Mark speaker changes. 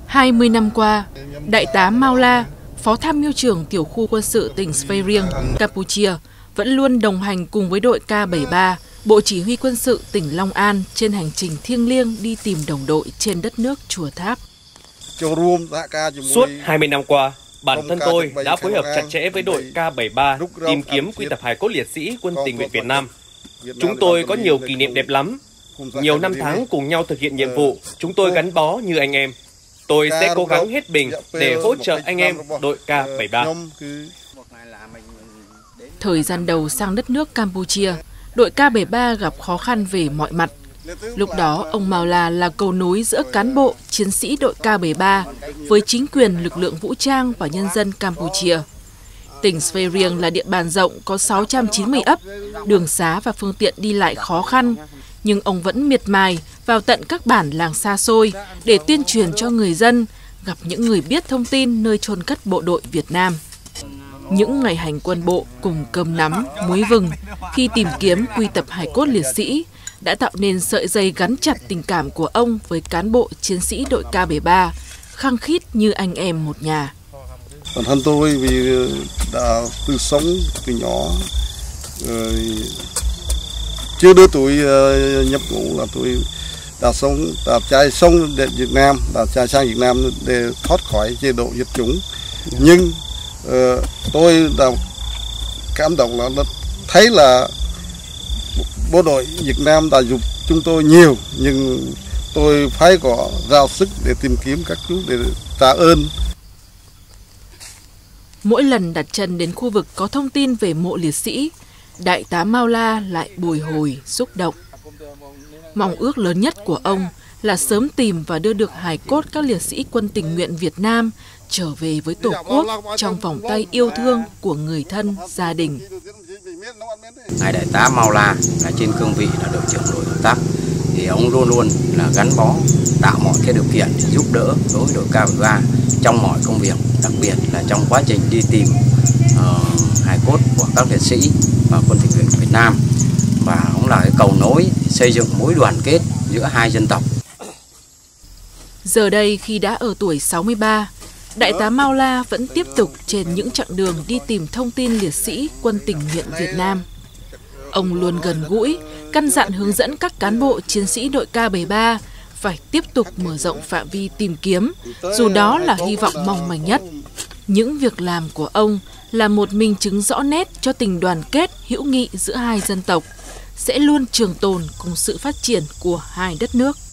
Speaker 1: 20 năm qua, Đại tá Mao La, Phó Tham mưu trưởng Tiểu khu quân sự tỉnh Svay Rieng, Campuchia, vẫn luôn đồng hành cùng với đội K73, Bộ Chỉ huy quân sự tỉnh Long An trên hành trình thiêng liêng đi tìm đồng đội trên đất nước Chùa Tháp.
Speaker 2: Suốt 20 năm qua, bản thân tôi đã phối hợp chặt chẽ với đội K73 tìm kiếm quy tập hài cốt liệt sĩ quân tình nguyện Việt Nam. Chúng tôi có nhiều kỷ niệm đẹp lắm. Nhiều năm tháng cùng nhau thực hiện nhiệm vụ, chúng tôi gắn bó như anh em. Tôi sẽ cố gắng hết mình để hỗ trợ anh em đội K73.
Speaker 1: Thời gian đầu sang đất nước Campuchia, đội K73 gặp khó khăn về mọi mặt. Lúc đó, ông Mao La là cầu nối giữa cán bộ, chiến sĩ đội K73 với chính quyền, lực lượng vũ trang và nhân dân Campuchia. Tỉnh Svay Rieng là địa bàn rộng có 690 ấp, đường xá và phương tiện đi lại khó khăn, nhưng ông vẫn miệt mài vào tận các bản làng xa xôi để tuyên truyền cho người dân, gặp những người biết thông tin nơi chôn cất bộ đội Việt Nam. Những ngày hành quân bộ cùng cơm nắm, muối vừng khi tìm kiếm quy tập hài cốt liệt sĩ đã tạo nên sợi dây gắn chặt tình cảm của ông với cán bộ chiến sĩ đội K73, khăng khít như anh em một nhà.
Speaker 3: Bản thân tôi vì đã từ sống từ nhỏ, chưa đưa tuổi nhập ngũ là tôi đã chạy sống để Việt Nam, đã chạy sang Việt Nam để thoát khỏi chế độ diệt chủng. Nhưng tôi đã cảm động là thấy là bộ đội Việt Nam đã giúp chúng tôi nhiều, nhưng tôi phải có ra sức để tìm kiếm các chú để trả ơn.
Speaker 1: Mỗi lần đặt chân đến khu vực có thông tin về mộ liệt sĩ, Đại tá Mao La lại bồi hồi, xúc động. Mong ước lớn nhất của ông là sớm tìm và đưa được hài cốt các liệt sĩ quân tình nguyện Việt Nam trở về với Tổ quốc trong vòng tay yêu thương của người thân, gia đình.
Speaker 4: Ngài Đại tá Mao La là trên cương vị là đội trưởng đội công tác, thì ông luôn luôn là gắn bó, tạo mọi cái điều kiện để giúp đỡ đối với đội K73 trong mọi công việc, đặc biệt là trong quá trình đi tìm hài cốt của các liệt sĩ và quân tình nguyện Việt Nam, và cũng là cái cầu nối xây dựng mối đoàn kết giữa hai dân tộc.
Speaker 1: Giờ đây khi đã ở tuổi 63, Đại tá Mao La vẫn tiếp tục trên những chặng đường đi tìm thông tin liệt sĩ quân tình nguyện Việt Nam. Ông luôn gần gũi, căn dặn hướng dẫn các cán bộ chiến sĩ đội K73 phải tiếp tục mở rộng phạm vi tìm kiếm, dù đó là hy vọng mong manh nhất. Những việc làm của ông là một minh chứng rõ nét cho tình đoàn kết, hữu nghị giữa hai dân tộc, sẽ luôn trường tồn cùng sự phát triển của hai đất nước.